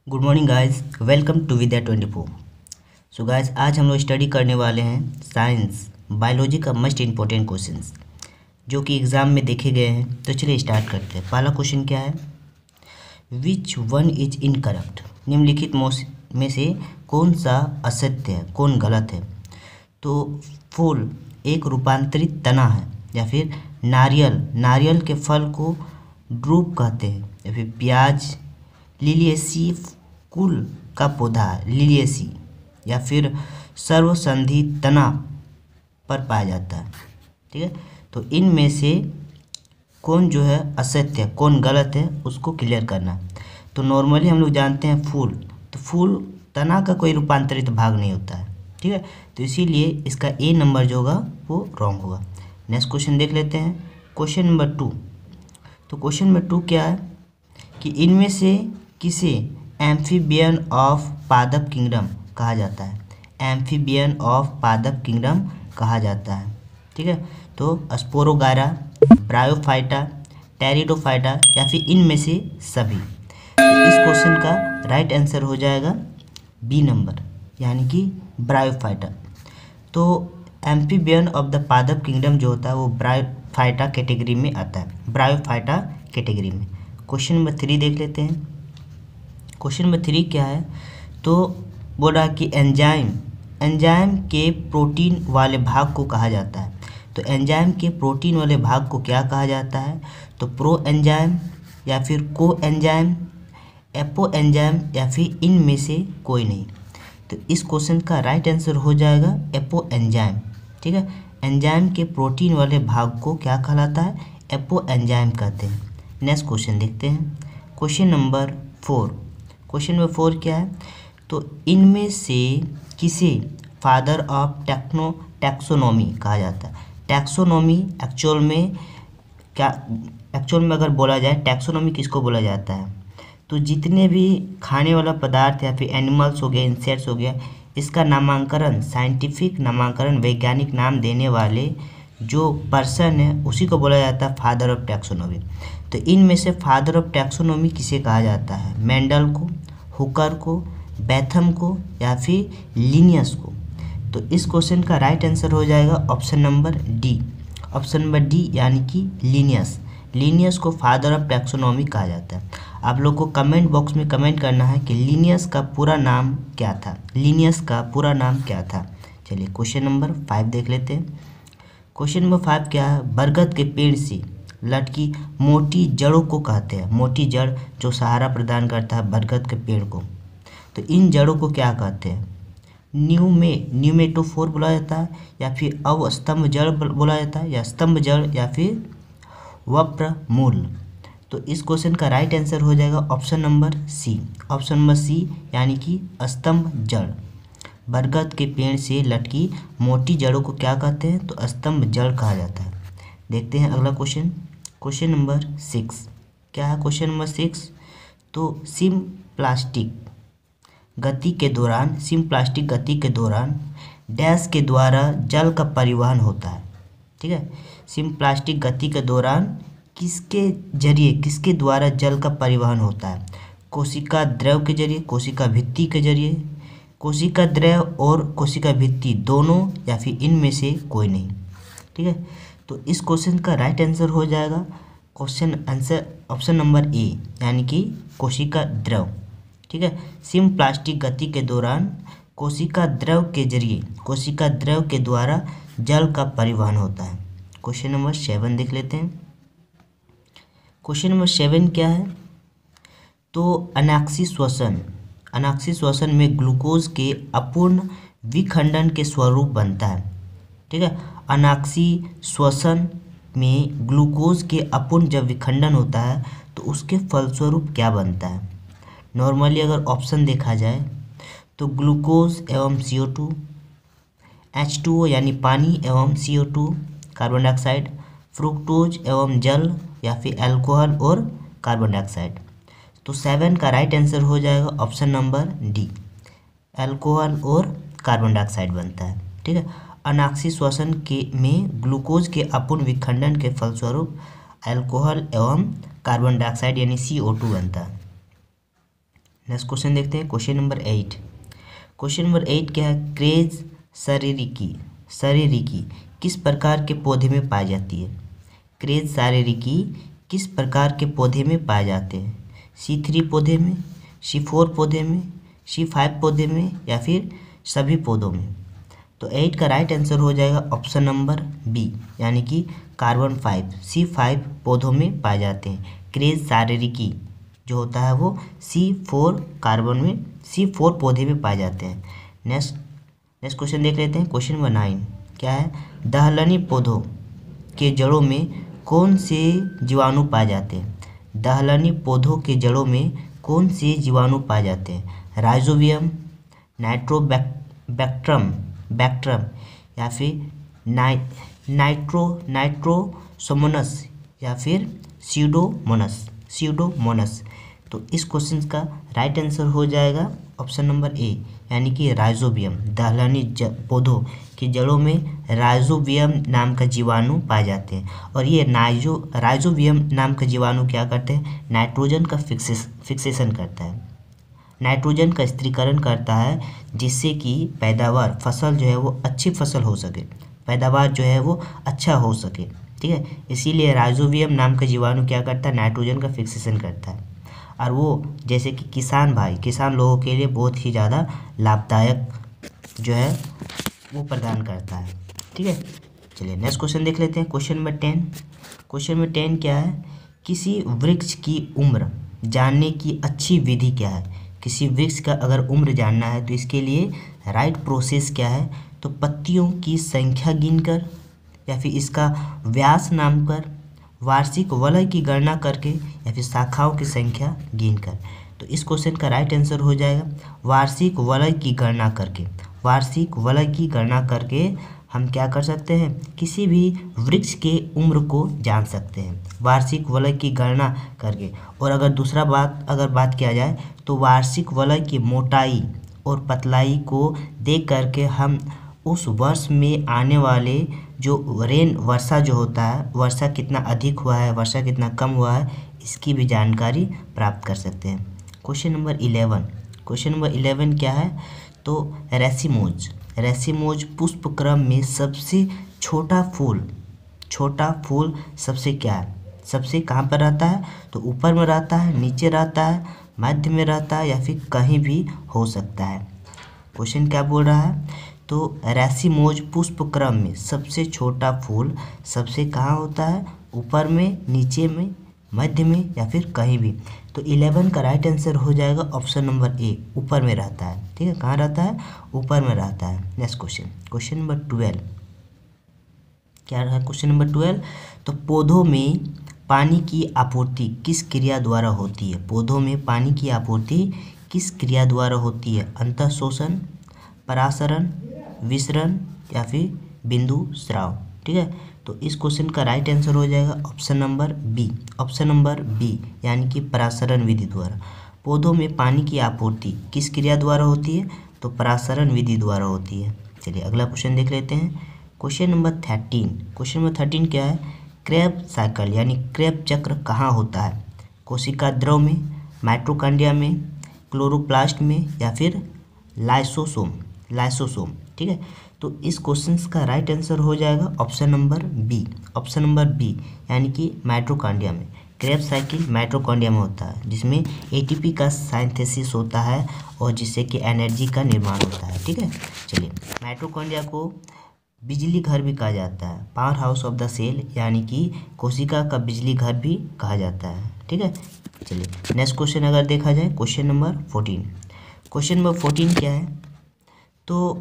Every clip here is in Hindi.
Good morning guys, welcome to Vidya 24। So guys, आज हम लोग स्टडी करने वाले हैं साइंस बायोलॉजी का मस्ट इम्पोर्टेंट क्वेश्चंस जो कि एग्ज़ाम में देखे गए हैं। तो चलिए स्टार्ट करते हैं। पहला क्वेश्चन क्या है, विच वन इज इनकरेक्ट। निम्नलिखित में से कौन सा असत्य है, कौन गलत है। तो फूल एक रूपांतरित तना है, या फिर नारियल के फल को ड्रूप कहते हैं, या फिर प्याज लिलिएसी कुल का पौधा है, लिलिएसी, या फिर सर्वसंधि तना पर पाया जाता है। ठीक है, तो इनमें से कौन जो है असत्य है, कौन गलत है, उसको क्लियर करना। तो नॉर्मली हम लोग जानते हैं फूल, तो फूल तना का कोई रूपांतरित भाग नहीं होता है। ठीक है, तो इसीलिए इसका ए नंबर जो होगा वो रॉन्ग होगा। नेक्स्ट क्वेश्चन देख लेते हैं, क्वेश्चन नंबर 2। तो क्वेश्चन नंबर 2 क्या है कि इनमें से किसे एम्फीबियन ऑफ पादप किंगडम कहा जाता है। एम्फीबियन ऑफ पादप किंगडम कहा जाता है। ठीक है, तो स्पोरोगारा, ब्रायोफाइटा, टेरिडोफाइटा, या फिर इनमें से सभी। तो इस क्वेश्चन का राइट आंसर हो जाएगा बी नंबर, यानी कि ब्रायोफाइटा। तो एम्फीबियन ऑफ द पादप किंगडम जो होता है वो ब्रायोफाइटा कैटेगरी में आता है, ब्रायोफाइटा कैटेगरी में। क्वेश्चन नंबर 3 देख लेते हैं। क्वेश्चन नंबर 3 क्या है, तो बोल रहा है कि एंजाइम के प्रोटीन वाले भाग को कहा जाता है। तो एंजाइम के प्रोटीन वाले भाग को क्या कहा जाता है, तो प्रो एंजाइम, या फिर को एंजाइम, एपो एंजाइम, या फिर इनमें से कोई नहीं। तो इस क्वेश्चन का राइट आंसर हो जाएगा एपो एंजाइम। ठीक है, एंजाइम के प्रोटीन वाले भाग को क्या कहलाता है, एपो एंजाइम कहते हैं। नेक्स्ट क्वेश्चन देखते हैं, क्वेश्चन नंबर 4। क्वेश्चन नंबर 4 क्या है, तो इनमें से किसे फादर ऑफ टैक्सोनॉमी कहा जाता है। टैक्सोनॉमी एक्चुअल में अगर बोला जाए, टैक्सोनॉमी किसको बोला जाता है, तो जितने भी खाने वाला पदार्थ या फिर एनिमल्स हो गए, इंसेक्ट्स हो गया, इसका नामांकन, साइंटिफिक नामांकन, वैज्ञानिक नाम देने वाले जो पर्सन है उसी को बोला जाता है फादर ऑफ टैक्सोनॉमी। तो इनमें से फादर ऑफ टैक्सोनॉमी किसे कहा जाता है, मेंडल को, हुकर को, बेथम को, या फिर लिनियस को। तो इस क्वेश्चन का राइट आंसर हो जाएगा option number D, option number D, यानी कि लिनियस को फादर ऑफ टैक्सोनॉमी कहा जाता है। आप लोग को कमेंट बॉक्स में कमेंट करना है कि लिनियस का पूरा नाम क्या था, लिनियस का पूरा नाम क्या था। चलिए क्वेश्चन नंबर 5 देख लेते हैं। क्वेश्चन नंबर 5 क्या है, बरगद के पेड़ से लटकी मोटी जड़ों को कहते हैं। मोटी जड़ जो सहारा प्रदान करता है बरगद के पेड़ को, तो इन जड़ों को क्या कहते हैं, न्यूमेटोफोर बोला जाता है, या फिर अवस्तंभ जड़ बोला जाता है, या स्तंभ जड़, या फिर वप्र मूल। तो इस क्वेश्चन का राइट आंसर हो जाएगा option number C, option number C, यानी कि स्तंभ जड़। बरगद के पेड़ से लटकी मोटी जड़ों को क्या कहते हैं, तो स्तंभ जड़ कहा जाता है। देखते हैं अगला क्वेश्चन, क्वेश्चन नंबर 6 क्या है। क्वेश्चन नंबर 6, तो सिम्प्लास्टिक गति के दौरान डैश के द्वारा जल का परिवहन होता है। ठीक है, सिम्प्लास्टिक गति के दौरान किसके द्वारा जल का परिवहन होता है, कोशिका द्रव के जरिए, कोशिका भित्ति के जरिए, कोशिका द्रव और कोशिका भित्ति दोनों, या फिर इनमें से कोई नहीं। ठीक है, तो इस क्वेश्चन का राइट आंसर हो जाएगा question answer option number A, यानी कि कोशिका द्रव। ठीक है, सिम्प्लास्टिक गति के दौरान कोशिका द्रव के द्वारा जल का परिवहन होता है। क्वेश्चन नंबर 7 देख लेते हैं। क्वेश्चन नंबर 7 क्या है, तो अनाक्षी श्वसन में ग्लूकोज के अपूर्ण विखंडन के स्वरूप बनता है। ठीक है, अनाक्षी श्वसन में ग्लूकोज के अपूर्ण जब विखंडन होता है तो उसके फलस्वरूप क्या बनता है। नॉर्मली अगर ऑप्शन देखा जाए तो ग्लूकोज एवं CO2, H2O यानी पानी एवं CO2 कार्बन डाइऑक्साइड, फ्रुक्टोज एवं जल, या फिर अल्कोहल और कार्बन डाइऑक्साइड। तो 7 का राइट आंसर हो जाएगा ऑप्शन नंबर डी, अल्कोहल और कार्बन डाइऑक्साइड बनता है। ठीक है, अनाक्षी श्वसन में ग्लूकोज के अपूर्ण विखंडन के फलस्वरूप अल्कोहल एवं कार्बन डाइऑक्साइड यानी CO2 बनता है। नेक्स्ट क्वेश्चन देखते हैं, क्वेश्चन नंबर 8। क्वेश्चन नंबर 8 क्या है, क्रेज शारीरिकी किस प्रकार के पौधे में पाई जाती है। क्रेज शारीरिकी किस प्रकार के पौधे में पाए जाते हैं। C3 पौधे में, C4 पौधे में, C5 पौधे में या फिर सभी पौधों में। तो 8 का राइट आंसर हो जाएगा ऑप्शन नंबर बी, यानी कि कार्बन 5 C5 पौधों में पाए जाते हैं। क्रेज शारीरिकी जो होता है वो C4 कार्बन में C4 पौधे में पाए जाते हैं। नेक्स्ट क्वेश्चन देख लेते हैं, क्वेश्चन नंबर 9 क्या है, दलहनी पौधों के जड़ों में कौन से जीवाणु पाए जाते हैं। दलहनी पौधों के जड़ों में कौन से जीवाणु पाए जाते हैं। राइजोबियम, बैक्ट्रम या फिर नाइट्रोसोमोनस या फिर स्यूडोमोनस। तो इस क्वेश्चन का राइट आंसर हो जाएगा ऑप्शन नंबर ए, यानी कि राइजोबियम। दलहनी पौधों की जड़ों में राइजोबियम नाम का जीवाणु पाए जाते हैं, और ये राइजोबियम नाम का जीवाणु क्या करते हैं, नाइट्रोजन का फिक्सेशन करता है, नाइट्रोजन का स्थिरीकरण करता है, जिससे कि पैदावार फसल जो है वो अच्छी फसल हो सके, पैदावार जो है वो अच्छा हो सके। ठीक है, इसीलिए राइजोबियम नाम का जीवाणु क्या करता है, नाइट्रोजन का फिक्सेशन करता है, और वो जैसे कि किसान लोगों के लिए बहुत ही ज़्यादा लाभदायक जो है वो प्रदान करता है। ठीक है, चलिए नेक्स्ट क्वेश्चन देख लेते हैं, क्वेश्चन नंबर 10। क्वेश्चन नंबर 10 क्या है, किसी वृक्ष की उम्र जानने की अच्छी विधि क्या है। किसी वृक्ष का अगर उम्र जानना है तो इसके लिए राइट प्रोसेस क्या है, तो पत्तियों की संख्या गिनकर या फिर इसका व्यास नापकर, वार्षिक वलय की गणना करके या फिर शाखाओं की संख्या गिनकर। तो इस क्वेश्चन का राइट आंसर हो जाएगा वार्षिक वलय की गणना करके। वार्षिक वलय की गणना करके हम क्या कर सकते हैं, किसी भी वृक्ष के उम्र को जान सकते हैं, वार्षिक वलय की गणना करके। और अगर दूसरा बात किया जाए तो वार्षिक वलय की मोटाई और पतलाई को देख करके हम उस वर्ष में आने वाले जो वर्षा जो होता है, वर्षा कितना अधिक हुआ है, वर्षा कितना कम हुआ है, इसकी भी जानकारी प्राप्त कर सकते हैं। क्वेश्चन नंबर 11 क्या है, तो रेसिमोज पुष्पक्रम में सबसे छोटा फूल सबसे क्या है, सबसे कहाँ पर रहता है, तो ऊपर में रहता है, नीचे रहता है, मध्य में रहता है या फिर कहीं भी हो सकता है। क्वेश्चन क्या बोल रहा है, तो रेसिमोज पुष्पक्रम में सबसे छोटा फूल सबसे कहाँ होता है, ऊपर में, नीचे में, मध्य में या फिर कहीं भी। तो 11 का राइट आंसर हो जाएगा ऑप्शन नंबर ए, ऊपर में रहता है। ठीक है, कहाँ रहता है, ऊपर में रहता है। नेक्स्ट क्वेश्चन नंबर 12 क्या रहा, क्वेश्चन नंबर 12, तो पौधों में पानी की आपूर्ति किस क्रिया द्वारा होती है। पौधों में पानी की आपूर्ति किस क्रिया द्वारा होती है, अंतःशोषण, परासरण, विसरण या फिर बिंदु स्राव। ठीक है, तो इस क्वेश्चन का राइट आंसर हो जाएगा ऑप्शन नंबर बी, यानी कि परासरण विधि द्वारा। पौधों में पानी की आपूर्ति किस क्रिया द्वारा होती है, तो परासरण विधि द्वारा होती है। चलिए अगला क्वेश्चन देख लेते हैं, क्वेश्चन नंबर 13 क्या है, क्रेब साइकिल यानी क्रेब चक्र कहाँ होता है। कोशिका द्रव में, माइटोकॉन्ड्रिया में, क्लोरोप्लास्ट में या फिर लाइसोसोम। ठीक है, तो इस क्वेश्चन का राइट आंसर हो जाएगा ऑप्शन नंबर बी, यानी कि माइटोकॉन्ड्रिया में। क्रेब साइकिल माइटोकॉन्ड्रिया में होता है, जिसमें एटीपी का सिंथेसिस होता है और जिससे कि एनर्जी का निर्माण होता है। ठीक है, चलिए माइटोकॉन्ड्रिया को बिजली घर भी कहा जाता है, power house of the cell, यानी कि कोशिका का बिजली घर भी कहा जाता है। ठीक है, चलिए नेक्स्ट क्वेश्चन अगर देखा जाए, क्वेश्चन नंबर 14 क्या है, तो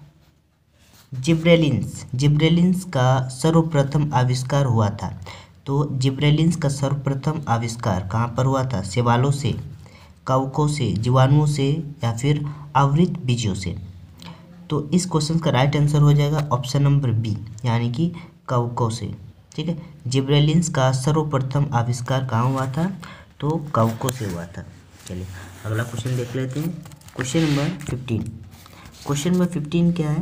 जिब्रेलिन्स का सर्वप्रथम आविष्कार हुआ था। तो जिब्रेलिन्स का सर्वप्रथम आविष्कार कहाँ पर हुआ था, शैवालों से, कवकों से, जीवाणुओं से या फिर आवृत बीजों से। तो इस क्वेश्चन का राइट आंसर हो जाएगा ऑप्शन नंबर बी, यानी कि कवकों से। ठीक है, जिब्रेलिन्स का सर्वप्रथम आविष्कार कहाँ हुआ था, तो कवकों से हुआ था। चलिए अगला क्वेश्चन देख लेते हैं, क्वेश्चन नंबर 15 क्या है,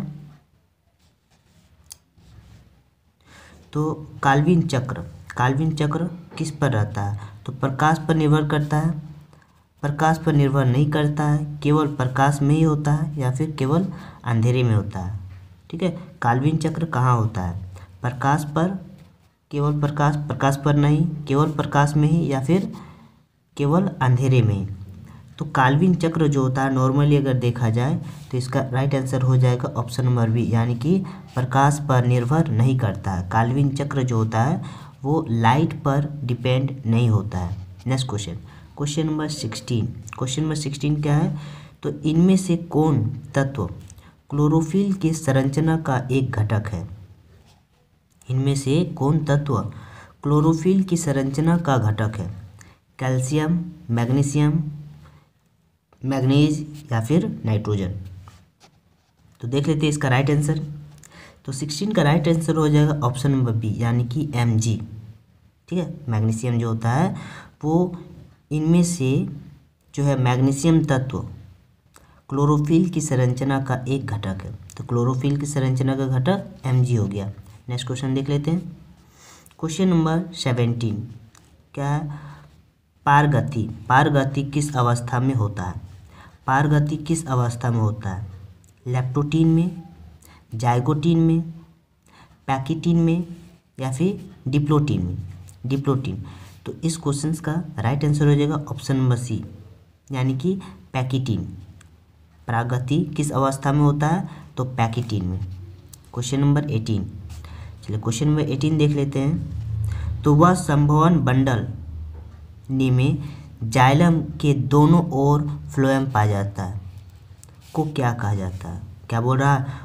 तो काल्विन चक्र किस पर रहता है, तो प्रकाश पर निर्भर करता है, प्रकाश पर निर्भर नहीं करता है, केवल प्रकाश में ही होता है या फिर केवल अंधेरे में होता है। ठीक है, काल्विन चक्र कहाँ होता है? प्रकाश पर, केवल प्रकाश पर नहीं, केवल प्रकाश में ही या फिर केवल अंधेरे में ही। तो काल्विन चक्र जो होता है नॉर्मली अगर देखा जाए तो इसका राइट आंसर हो जाएगा ऑप्शन नंबर बी, यानी कि प्रकाश पर निर्भर नहीं करता है। काल्विन चक्र जो होता है वो लाइट पर डिपेंड नहीं होता है। Next question, question number 16। Question number 16 क्या है? तो इनमें से कौन तत्व क्लोरोफिल की संरचना का एक घटक है? इनमें से कौन तत्व क्लोरोफिल की संरचना का घटक है? कैल्शियम, मैग्नीशियम, मैग्नीज या फिर नाइट्रोजन? तो देख लेते हैं इसका राइट आंसर। तो 16 का राइट आंसर हो जाएगा ऑप्शन नंबर बी, यानी कि Mg। ठीक है, मैग्नीशियम जो होता है वो इनमें से जो है मैग्नीशियम तत्व क्लोरोफिल की संरचना का एक घटक है। तो क्लोरोफिल की संरचना का घटक Mg हो गया। नेक्स्ट क्वेश्चन देख लेते हैं। क्वेश्चन नंबर 17 क्या है? पारगति। पारगति किस अवस्था में होता है? पारगति किस अवस्था में होता है? लैक्टोटीन में, जाइगोटीन में, पैकिटीन में या फिर डिप्लोटीन में? डिप्लोटीन। तो इस क्वेश्चन का राइट आंसर हो जाएगा ऑप्शन नंबर सी, यानी कि पैकिटीन। पारगति किस अवस्था में होता है? तो पैकिटीन में। Question number 18। चलिए क्वेश्चन नंबर 18 देख लेते हैं। तो वह संवहन बंडल में जाइलम के दोनों ओर फ्लोएम पाया जाता है को क्या कहा जाता है? क्या बोल रहा है?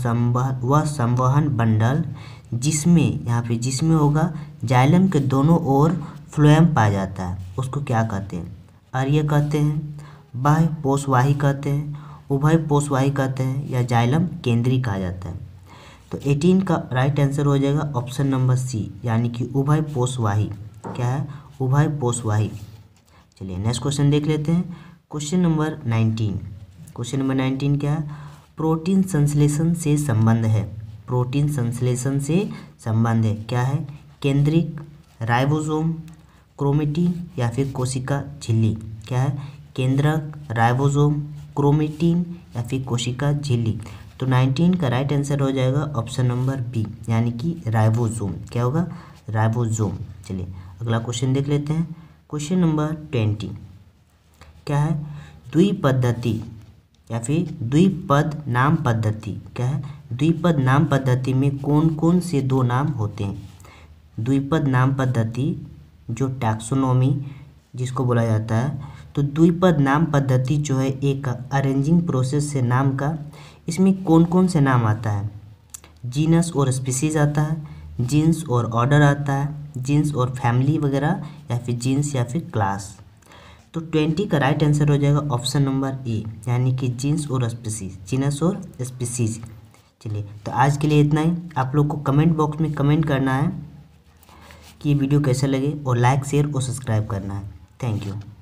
वह संवहन बंडल जिसमें, यहाँ पे जिसमें होगा जाइलम के दोनों ओर फ्लोएम पाया जाता है उसको क्या कहते हैं? अर्य कहते हैं, बाह्य पोषवाही कहते हैं, उभय पोषवाही कहते हैं या जाइलम केंद्री कहा जाता है? तो 18 का राइट आंसर हो जाएगा ऑप्शन नंबर सी, यानी कि उभय पोषवाही। क्या है? उभय पोषवाही। चलिए नेक्स्ट क्वेश्चन देख लेते हैं। Question number 19। क्वेश्चन नंबर 19 क्या है? प्रोटीन संश्लेषण से संबंध है। प्रोटीन संश्लेषण से संबंध है। क्या है? केंद्रिक, राइबोसोम, क्रोमेटिन या फिर कोशिका झिल्ली? क्या है? केंद्रक, राइबोसोम, क्रोमेटिन या फिर कोशिका झिल्ली? तो 19 का राइट आंसर हो जाएगा ऑप्शन नंबर बी, यानी कि राइबोसोम। क्या होगा? राइबोसोम। चलिए अगला क्वेश्चन देख लेते हैं। क्वेश्चन नंबर 20 क्या है? द्विपद्धति या फिर द्विपद नाम पद्धति। क्या है? द्विपद नाम पद्धति में कौन कौन से दो नाम होते हैं? द्विपद नाम पद्धति जो टैक्सोनॉमी जिसको बोला जाता है, तो द्विपद नाम पद्धति जो है एक अरेंजिंग प्रोसेस से नाम का, इसमें कौन कौन से नाम आता है? जीनस और स्पीसीज आता है, जीन्स और ऑर्डर आता है, जीन्स और फैमिली वगैरह या फिर जीन्स या फिर क्लास? तो 20 का राइट आंसर हो जाएगा ऑप्शन नंबर ए, यानी कि जीन्स और स्पीसीज, जीनस और स्पीसीज। चलिए तो आज के लिए इतना ही। आप लोग को कमेंट बॉक्स में कमेंट करना है कि ये वीडियो कैसे लगे और लाइक, शेयर और सब्सक्राइब करना है। Thank you.